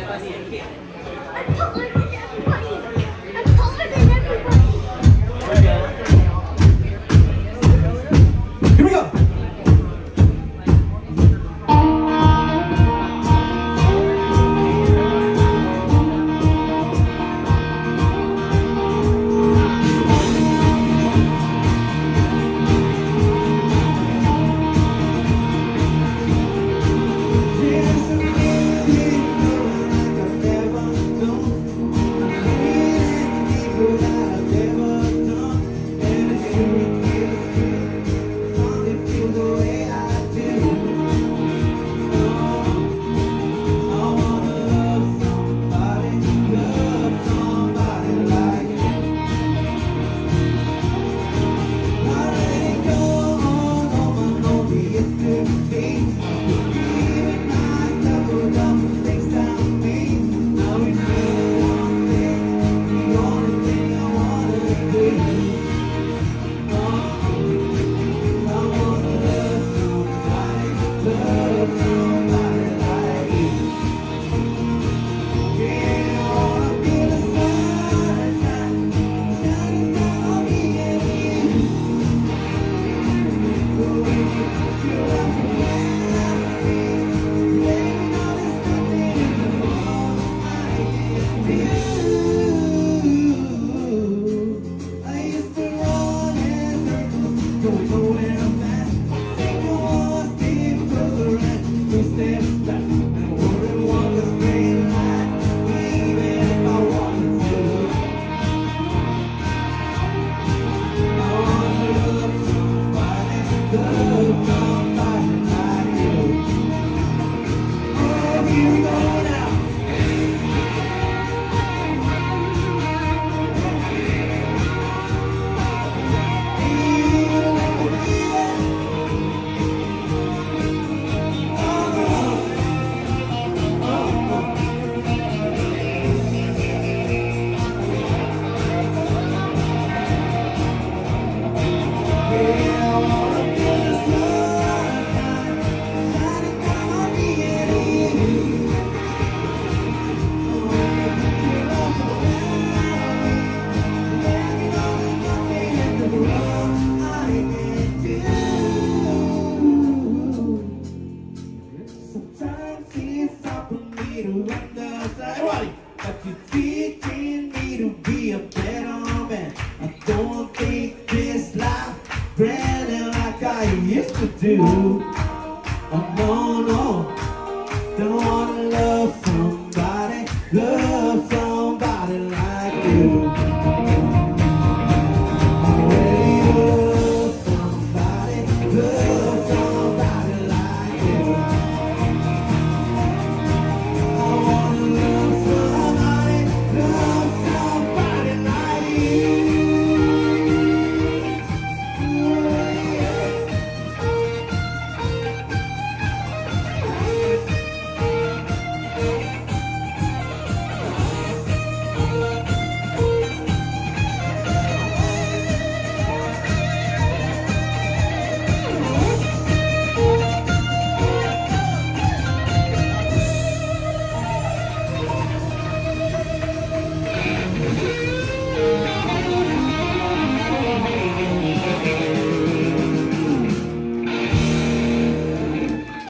I'm taller than everybody. I'm taller than everybody. Here we go. Everybody, but you're teaching me to be a better man. I don't think this life grand like I used to do. Oh no, no, don't wanna love somebody, love